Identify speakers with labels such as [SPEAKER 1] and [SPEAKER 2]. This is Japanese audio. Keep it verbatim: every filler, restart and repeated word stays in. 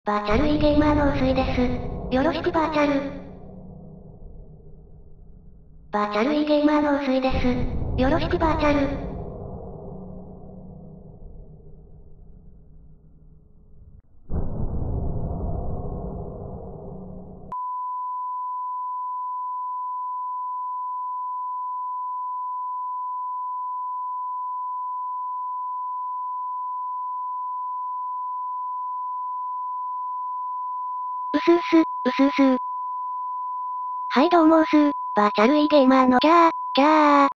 [SPEAKER 1] バーチャルイーゲーマーの薄井です。よろしくバーチャル。バーチャルイーゲーマーの薄井です。よろしくバーチャル。うすうす、うすうす。はいどうもうすー、バーチャルイーゲーマーのキャー、キャー。